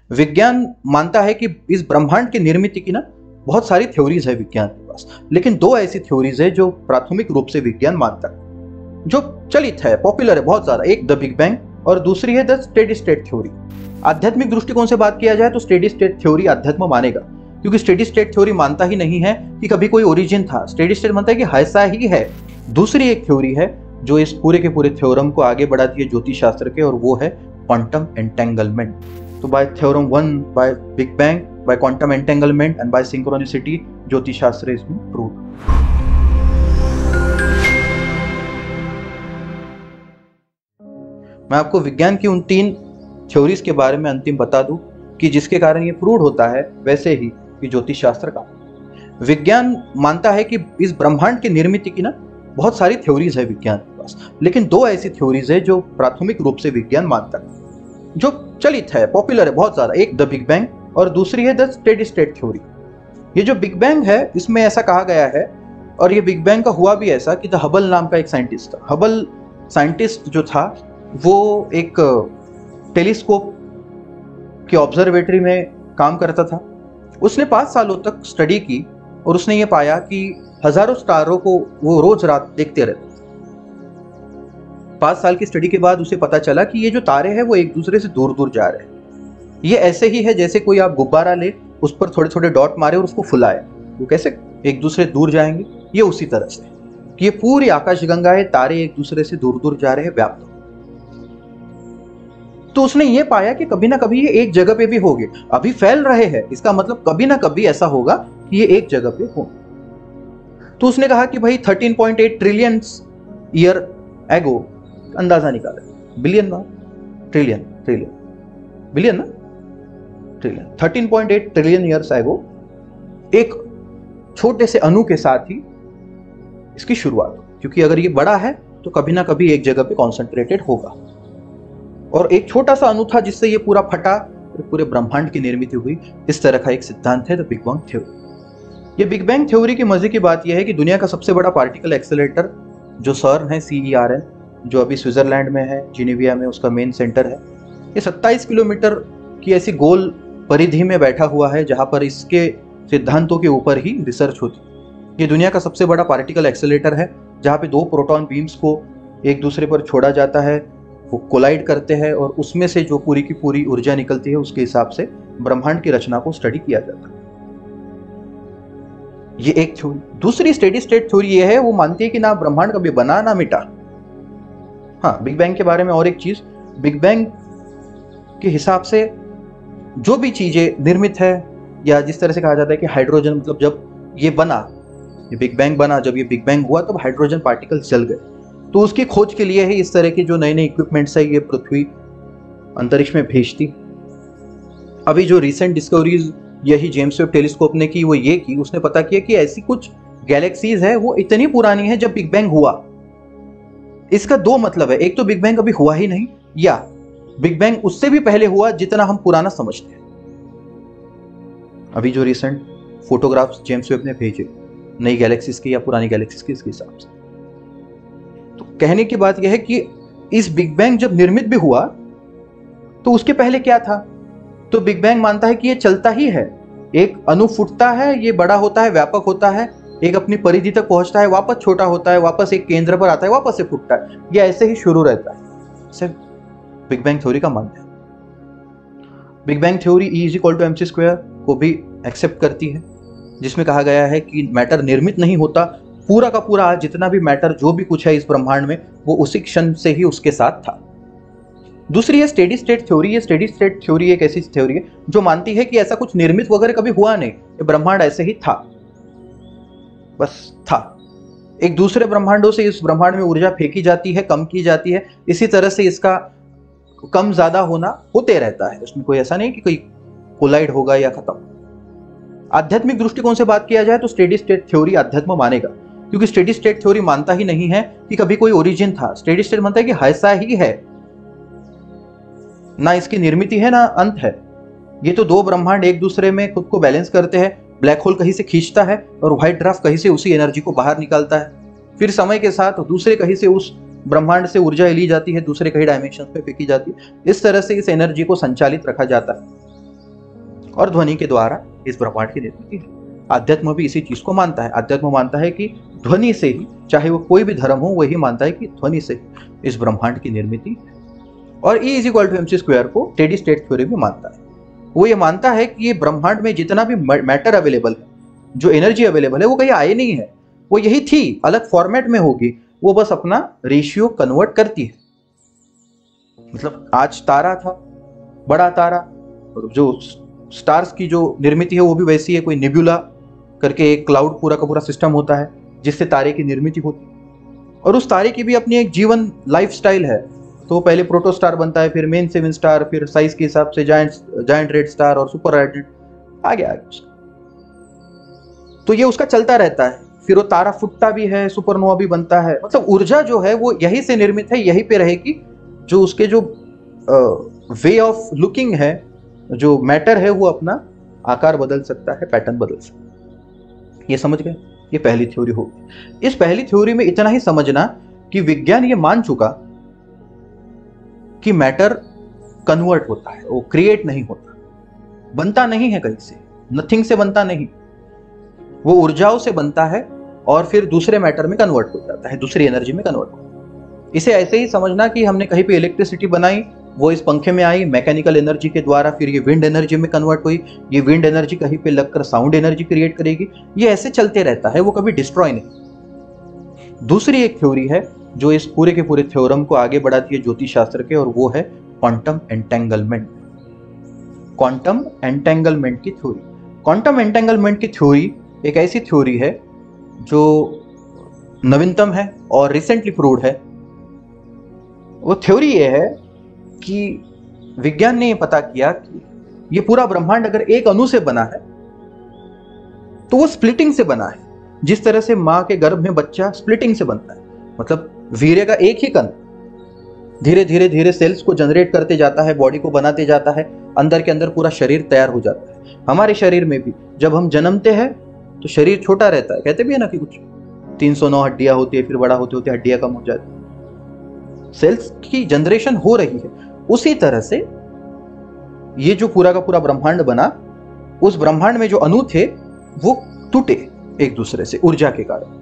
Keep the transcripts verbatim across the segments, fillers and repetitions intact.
विज्ञान मानता है कि इस ब्रह्मांड की निर्मिति की ना बहुत सारी थ्योरीज है विज्ञान के पास, लेकिन दो ऐसी थ्योरीज है जो प्राथमिक रूप से विज्ञान मानता है, जो चलित है, पॉपुलर है बहुत ज्यादा। एक द बिग बैंग और दूसरी है द स्टेडी स्टेट थ्योरी। आध्यात्मिक दृष्टिकोण से बात किया जाए तो स्टेडी स्टेट थ्योरी अध्यात्म मानेगा, क्योंकि स्टेडी स्टेट थ्योरी मानता ही नहीं है कि कभी कोई ओरिजिन था। स्टेडी स्टेट मानता है कि ऐसा ही है। दूसरी एक थ्योरी है जो इस पूरे के पूरे थ्योरम को आगे बढ़ाती है ज्योतिष शास्त्र के, और वो है क्वांटम एंटेंगलमेंट। तो by theorem one, by big bang, by quantum entanglement and by synchronicity, jyotish shastra is being proved. मैं आपको विज्ञान की उन तीन थ्योरीज के बारे में अंतिम बता दूं कि जिसके कारण ये प्रूव होता है वैसे ही कि ज्योतिष शास्त्र का विज्ञान मानता है कि इस ब्रह्मांड की निर्मिति की ना बहुत सारी थ्योरीज है विज्ञान के पास, लेकिन दो ऐसी थ्योरीज है जो प्राथमिक रूप से विज्ञान मानता है, जो चलित है, पॉपुलर है बहुत ज्यादा। एक द बिग बैंग और दूसरी है द स्टेडी स्टेट थ्योरी। ये जो बिग बैंग है इसमें ऐसा कहा गया है, और ये बिग बैंग का हुआ भी ऐसा कि द हबल नाम का एक साइंटिस्ट था। हबल साइंटिस्ट जो था वो एक टेलीस्कोप की ऑब्जर्वेटरी में काम करता था। उसने पाँच सालों तक स्टडी की और उसने ये पाया कि हजारों स्टारों को वो रोज रात देखते रहते थे। पाँच साल की स्टडी के बाद उसे पता चला कि ये जो तारे हैं वो एक दूसरे से दूर दूर जा रहे हैं। ये ऐसे ही है जैसे कोई आप गुब्बारा ले, उस पर थोड़े थोड़े डॉट मारे और उसको फुलाए, वो कैसे एक दूसरे दूर जाएंगे, ये उसी तरह से कि ये पूरी आकाशगंगा है, तारे एक दूसरे से दूर दूर जा रहे हैं, व्याप्त। तो उसने ये पाया कि कभी ना कभी ये एक जगह पे भी होंगे। अभी फैल रहे हैं, इसका मतलब कभी ना कभी ऐसा होगा कि ये एक जगह पे हो। तो उसने कहा कि भाई thirteen point eight trillion year ago, अंदाजा निकाले, बिलियन ना ट्रिलियन, ट्रिलियन बिलियन ना trillion, thirteen point eight trillion years ago एक छोटे से अणु के साथ ही इसकी शुरुआत हो, क्योंकि अगर ये बड़ा है तो कभी ना कभी एक जगह पे कॉन्सेंट्रेटेड होगा। और एक छोटा सा अणु था जिससे ये पूरा फटा और पूरे ब्रह्मांड की निर्मित हुई। इस तरह का एक सिद्धांत है द बिग बैंग थ्योरी। ये बिग बैंग थ्योरी की मजे की बात यह है कि दुनिया का सबसे बड़ा पार्टिकल एक्सेलरेटर जो सर्न है, सी ई आर एन, जो अभी स्विट्जरलैंड में है, जिनेविया में उसका मेन सेंटर है, ये सत्ताईस किलोमीटर की ऐसी गोल परिधि में बैठा हुआ है जहां पर इसके सिद्धांतों के ऊपर ही रिसर्च होती। ये दुनिया का सबसे बड़ा पार्टिकल एक्सेलरेटर है जहाँ पे दो प्रोटॉन बीम्स को एक दूसरे पर छोड़ा जाता है, वो कोलाइड करते हैं और उसमें से जो पूरी की पूरी ऊर्जा निकलती है उसके हिसाब से ब्रह्मांड की रचना को स्टडी किया जाता है। ये एक थ्योरी। दूसरी स्टेडी स्टेट थ्योरी ये है, वो मानती है कि ना ब्रह्मांड कभी बना ना मिटा। हाँ, बिग बैंग के बारे में और एक चीज, बिग बैंग के हिसाब से जो भी चीजें निर्मित है, या जिस तरह से कहा जाता है कि हाइड्रोजन, मतलब जब ये बना, ये बिग बैंग बना, जब ये बिग बैंग हुआ तब हाइड्रोजन पार्टिकल्स जल गए। तो उसकी खोज के लिए ही इस तरह के जो नए नए इक्विपमेंट्स है ये पृथ्वी अंतरिक्ष में भेजती। अभी जो रिसेंट डिस्कवरीज यही जेम्स वेब टेलीस्कोप ने की, वो ये की, उसने पता किया कि ऐसी कुछ गैलेक्सीज है वो इतनी पुरानी है जब बिग बैंग हुआ। इसका दो मतलब है, एक तो बिग बैंग कभी हुआ ही नहीं, या बिग बैंग उससे भी पहले हुआ जितना हम पुराना समझते हैं। अभी जो रिसेंट फोटोग्राफ्स जेम्स वेब ने भेजे नई गैलेक्सीज के या पुरानी गैलेक्सीज के, इसके हिसाब से तो कहने की बात यह है कि इस बिग बैंग जब निर्मित भी हुआ तो उसके पहले क्या था। तो बिग बैंग मानता है कि ये चलता ही है, एक अणु फूटता है, ये बड़ा होता है, व्यापक होता है, एक अपनी परिधि तक पहुंचता है, वापस छोटा होता है, वापस एक केंद्र पर आता है, वापस से फूटता है, ये ऐसे ही शुरू रहता है। सिर्फ बिग बैंग थ्योरी का मानना है। Big bang theory E is equal to M C square को भी एक्सेप्ट करती है, जिसमें कहा गया है कि मैटर निर्मित नहीं होता, पूरा का पूरा आज जितना भी मैटर, जो भी कुछ है इस ब्रह्मांड में, वो उसी क्षण से ही उसके साथ था। दूसरी है स्टेडी स्टेट थ्योरी। ये स्टेडी स्टेट थ्योरी एक ऐसी थ्योरी है जो मानती है कि ऐसा कुछ निर्मित वगैरह कभी हुआ नहीं, ये ब्रह्मांड ऐसे ही था, बस था। एक दूसरे ब्रह्मांडों से इस ब्रह्मांड में ऊर्जा फेंकी जाती है, कम की जाती है, इसी तरह से इसका कम ज्यादा होना होते रहता है। उसमें कोई ऐसा नहीं कि कोई कोलाइड होगा या खत्म। आध्यात्मिक दृष्टिकोण से बात किया जाए तो स्टेडी स्टेट थ्योरी अध्यात्म मानेगा, क्योंकि स्टेडी स्टेट थ्योरी मानता ही नहीं है कि कभी कोई ओरिजिन था। स्टेडी स्टेट मानता है कि ऐसा ही है, ना इसकी निर्मिति है ना अंत है। ये तो दो ब्रह्मांड एक दूसरे में खुद को बैलेंस करते हैं। ब्लैक होल कहीं से खींचता है और व्हाइट ड्वार्फ कहीं से उसी एनर्जी को बाहर निकालता है। फिर समय के साथ दूसरे कहीं से उस ब्रह्मांड से ऊर्जा ली जाती है, दूसरे कहीं डायमेंशन पे फेंकी जाती है। इस तरह से इस एनर्जी को संचालित रखा जाता है। और ध्वनि के द्वारा इस ब्रह्मांड की निर्मिति है। आध्यात्म भी इसी चीज को मानता है। आध्यात्म मानता है कि ध्वनि से ही, चाहे वो कोई भी धर्म हो, वही मानता है कि ध्वनि से ही इस ब्रह्मांड की निर्मिति है। और E is equal to M C square को टेडी स्टेट थ्योरी भी मानता है। वो ये मानता है कि ये ब्रह्मांड में जितना भी मैटर अवेलेबल है, जो एनर्जी अवेलेबल है, वो कहीं आए नहीं है, वो यही थी, अलग फॉर्मेट में होगी, वो बस अपना रेशियो कन्वर्ट करती है। मतलब आज तारा था, बड़ा तारा, जो स्टार्स की जो निर्मिति है वो भी वैसी है। कोई निब्यूला करके एक क्लाउड पूरा का पूरा सिस्टम होता है जिससे तारे की निर्मिति होती है, और उस तारे की भी अपनी एक जीवन लाइफ स्टाइल है। तो पहले प्रोटोस्टार बनता है, फिर मेन सेवन स्टार, फिर साइज के हिसाब से जायंट जायंट रेड स्टार और सुपर रेड, आगे आगे उसका। तो ये उसका चलता रहता है। फिर वो तारा फुटता भी है, सुपरनोवा भी बनता है। मतलब ऊर्जा जो है वो यहीं से निर्मित है, यहीं पे रहेगी। जो उसके जो वे ऑफ लुकिंग है, जो मैटर है, वो अपना आकार बदल सकता है, पैटर्न बदल सकता है। ये समझ गए? ये पहली थ्योरी होगी। इस पहली थ्योरी में इतना ही समझना कि विज्ञान ये मान चुका कि मैटर कन्वर्ट होता है, वो क्रिएट नहीं होता, बनता नहीं है कहीं से, नथिंग से बनता नहीं, वो ऊर्जाओं से बनता है और फिर दूसरे मैटर में कन्वर्ट हो जाता है, दूसरी एनर्जी में कन्वर्ट हो जाता है। इसे ऐसे ही समझना कि हमने कहीं पे इलेक्ट्रिसिटी बनाई, वो इस पंखे में आई मैकेनिकल एनर्जी के द्वारा, फिर ये विंड एनर्जी में कन्वर्ट हुई, ये विंड एनर्जी कहीं पे लगकर साउंड एनर्जी क्रिएट करेगी। ये ऐसे चलते रहता है, वो कभी डिस्ट्रॉय नहीं। दूसरी एक थ्योरी है जो इस पूरे के पूरे थ्योरम को आगे बढ़ाती है ज्योतिष शास्त्र के, और वो है क्वांटम एंटेंगलमेंट। क्वांटम एंटेंगलमेंट की थ्योरी। क्वांटम एंटेंगलमेंट की थ्योरी एक ऐसी थ्योरी है जो नवीनतम है और रिसेंटली प्रूव्ड है। वो थ्योरी ये है कि विज्ञान ने ये पता किया कि ये पूरा ब्रह्मांड अगर एक अणु से बना है तो वो स्प्लिटिंग से बना है। जिस तरह से मां के गर्भ में बच्चा स्प्लिटिंग से बनता है, मतलब वीर्य का एक ही कण धीरे धीरे धीरे सेल्स को जनरेट करते जाता है, बॉडी को बनाते जाता है, अंदर के अंदर पूरा शरीर तैयार हो जाता है। हमारे शरीर में भी जब हम जन्मते हैं तो शरीर छोटा रहता है, कहते भी है ना कि कुछ तीन सौ नौ हड्डियां होती है, फिर बड़ा होते होते हड्डियां कम हो जाती है, सेल्स की जनरेशन हो रही है। उसी तरह से ये जो पूरा का पूरा ब्रह्मांड बना, उस ब्रह्मांड में जो अणु थे वो टूटे एक दूसरे से ऊर्जा के कारण,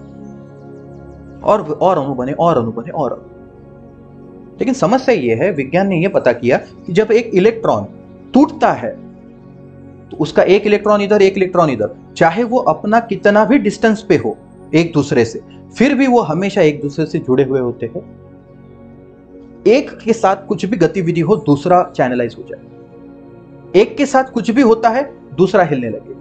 और और अणु बने और अणु बने और अणु। लेकिन समस्या ये है, विज्ञान ने ये पता किया कि जब एक इलेक्ट्रॉन टूटता है तो उसका एक इलेक्ट्रॉन इधर एक इलेक्ट्रॉन इधर, चाहे वो अपना कितना भी डिस्टेंस पे हो एक दूसरे से, फिर भी वो हमेशा एक दूसरे से जुड़े हुए होते हैं। एक के साथ कुछ भी गतिविधि हो दूसरा चैनलाइज हो जाए, एक के साथ कुछ भी होता है दूसरा हिलने लगेगा।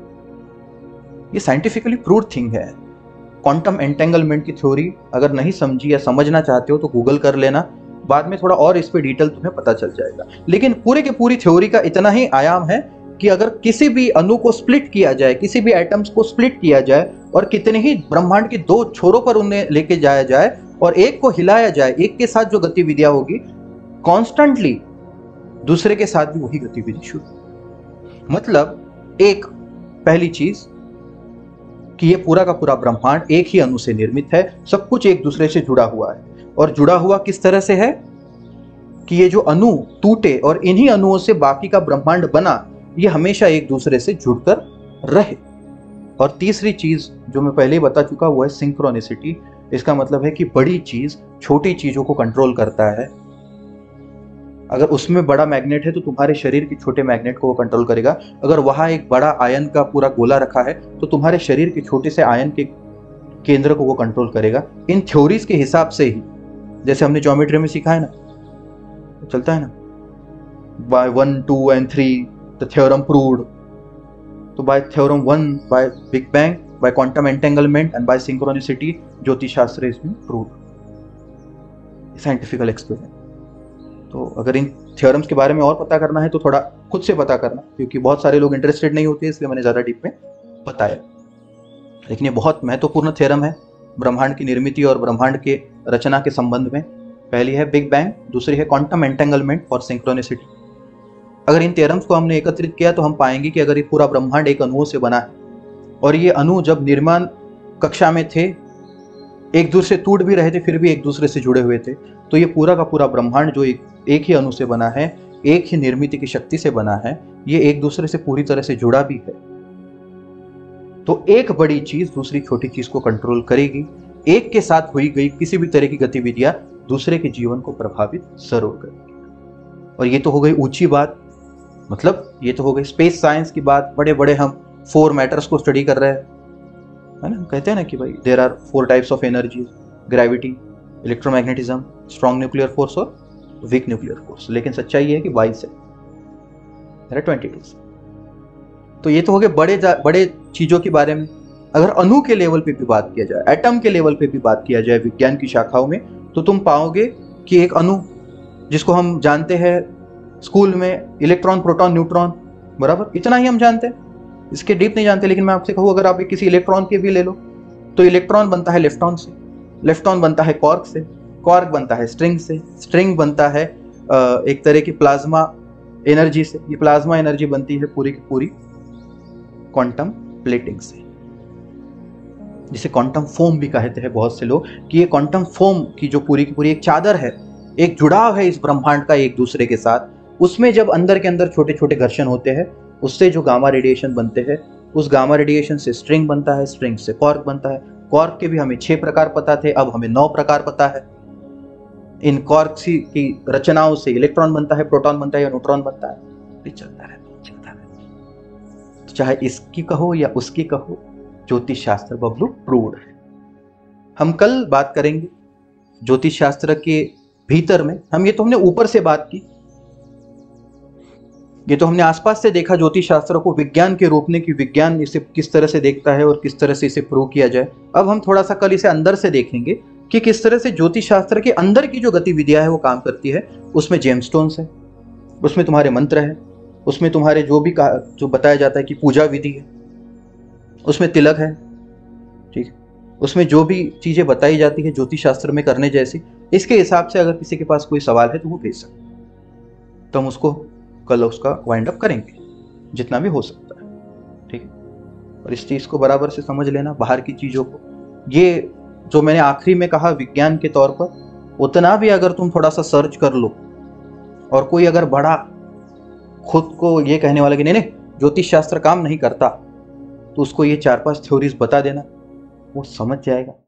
ये साइंटिफिकली प्रूव्ड थिंग है। क्वांटम एंटेंगलमेंट की थ्योरी अगर नहीं समझी या समझना चाहते हो तो गूगल कर लेना, बाद में थोड़ा और इस पे डिटेल तुम्हें पता चल जाएगा। लेकिन पूरे के पूरी थ्योरी का इतना ही आयाम है कि अगर किसी भी अणु को स्प्लिट किया जाए, किसी भी एटम्स को स्प्लिट किया जाए और कितने ही ब्रह्मांड के दो छोरों पर उन्हें लेके जाया जाए और एक को हिलाया जाए, एक के साथ जो गतिविधियां होगी कॉन्स्टेंटली दूसरे के साथ भी वही गतिविधि शुरू। मतलब एक पहली चीज कि ये पूरा का पूरा ब्रह्मांड एक ही अणु से निर्मित है, सब कुछ एक दूसरे से जुड़ा हुआ है। और जुड़ा हुआ किस तरह से है कि ये जो अणु टूटे और इन्हीं अणुओं से बाकी का ब्रह्मांड बना, ये हमेशा एक दूसरे से जुड़कर रहे। और तीसरी चीज जो मैं पहले ही बता चुका वो है सिंक्रोनिसिटी। इसका मतलब है कि बड़ी चीज छोटी चीजों को कंट्रोल करता है। अगर उसमें बड़ा मैग्नेट है तो तुम्हारे शरीर के छोटे मैग्नेट को वो कंट्रोल करेगा। अगर वहां एक बड़ा आयन का पूरा गोला रखा है तो तुम्हारे शरीर के छोटे से आयन के केंद्र को वो कंट्रोल करेगा। इन थ्योरीज के हिसाब से ही, जैसे हमने ज्योमेट्री में सीखा है ना, तो चलता है ना, by one two and three the theorem proved. तो by theorem one, by big bang, by quantum entanglement and by synchronicity, jyotish shastra is being proved, scientifical experiment. तो अगर इन थ्योरम्स के बारे में और पता करना है तो थोड़ा खुद से पता करना, क्योंकि बहुत सारे लोग इंटरेस्टेड नहीं होते, इसलिए मैंने ज़्यादा डीप में बताया। लेकिन ये बहुत महत्वपूर्ण थ्योरम है ब्रह्मांड की निर्मिति और ब्रह्मांड के रचना के संबंध में। पहली है बिग बैंग, दूसरी है क्वांटम एंटेंगलमेंट और सिंक्रोनिसिटी। अगर इन थ्योरम्स को हमने एकत्रित किया तो हम पाएंगे कि अगर ये पूरा ब्रह्मांड एक अणुओं से बना है और ये अणु जब निर्माण कक्षा में थे एक दूसरे टूट भी रहे थे फिर भी एक दूसरे से जुड़े हुए थे, तो ये पूरा का पूरा ब्रह्मांड जो एक, एक ही अणु से बना है, एक ही निर्मिति की शक्ति से बना है, ये एक दूसरे से पूरी तरह से जुड़ा भी है। तो एक बड़ी चीज दूसरी छोटी चीज को कंट्रोल करेगी। एक के साथ हुई गई किसी भी तरह की गतिविधियां दूसरे के जीवन को प्रभावित जरूर करेगी। और ये तो हो गई ऊंची बात, मतलब ये तो हो गई स्पेस साइंस की बात। बड़े बड़े हम फोर मैटर्स को स्टडी कर रहे हैं, है ना। कहते हैं ना कि भाई there are four types of energy, gravity, electromagnetism, strong nuclear force और वीक न्यूक्लियर फोर्स। लेकिन सच्चाई ये है कि बाईस है, देयर आर ट्वेंटी टू। तो ये तो हो गए बड़े बड़े चीजों के बारे में। अगर अणु के लेवल पे भी बात किया जाए, एटम के लेवल पे भी बात किया जाए विज्ञान की शाखाओं में, तो तुम पाओगे कि एक अणु जिसको हम जानते हैं स्कूल में इलेक्ट्रॉन, प्रोटॉन, न्यूट्रॉन, बराबर, इतना ही हम जानते हैं, इसके डीप नहीं जानते। लेकिन मैं आपसे कहूँ अगर आप किसी इलेक्ट्रॉन के भी ले लो, तो इलेक्ट्रॉन बनता है लेफ्टॉन से, लेफ्टॉन बनता है कॉर्क से, कॉर्क बनता है स्ट्रिंग से, स्ट्रिंग बनता है एक तरह की प्लाज्मा एनर्जी से, ये प्लाज्मा एनर्जी बनती है पूरी की पूरी क्वांटम प्लेटिंग से, जिसे क्वांटम फोम भी कहते हैं बहुत से लोग, कि ये क्वांटम फोम की जो पूरी की पूरी एक चादर है, एक जुड़ाव है इस ब्रह्मांड का एक दूसरे के साथ। उसमें जब अंदर के अंदर छोटे छोटे घर्षण होते हैं, उससे जो गामा रेडिएशन बनते हैं, उस गामा रेडिएशन से स्ट्रिंग बनता है, स्ट्रिंग से कॉर्क बनता है। कॉर्क के भी हमें छह प्रकार पता थे, अब हमें नौ प्रकार पता है। इन कॉर्क की रचनाओं से इलेक्ट्रॉन बनता है, प्रोटॉन बनता है या न्यूट्रॉन बनता है, ये चलता रहता चलता रहता। तो चाहे इसकी कहो या उसकी कहो, ज्योतिष शास्त्र बबलू प्रूव्ड है। हम कल बात करेंगे ज्योतिष शास्त्र के भीतर में। हम ये तो हमने ऊपर से बात की, ये तो हमने आसपास से देखा ज्योतिष शास्त्र को विज्ञान के रूप में, कि विज्ञान इसे किस तरह से देखता है और किस तरह से इसे प्रूव किया जाए। अब हम थोड़ा सा कल इसे अंदर से देखेंगे कि किस तरह से ज्योतिष शास्त्र के अंदर की जो गतिविधियां है वो काम करती है। उसमें जेमस्टोन्स है, उसमें तुम्हारे मंत्र है, उसमें तुम्हारे जो भी जो बताया जाता है कि पूजा विधि है, उसमें तिलक है, ठीक है, उसमें जो भी चीजें बताई जाती है ज्योतिष शास्त्र में करने जैसी, इसके हिसाब से अगर किसी के पास कोई सवाल है तो वो भेज सकते, तो हम उसको कल उसका वाइंड अप करेंगे जितना भी हो सकता है, ठीक है। और इस चीज को बराबर से समझ लेना, बाहर की चीजों को, ये जो मैंने आखिरी में कहा विज्ञान के तौर पर, उतना भी अगर तुम थोड़ा सा सर्च कर लो, और कोई अगर बड़ा खुद को ये कहने वाला कि नहीं नहीं ज्योतिष शास्त्र काम नहीं करता, तो उसको ये चार पांच थ्योरीज बता देना, वो समझ जाएगा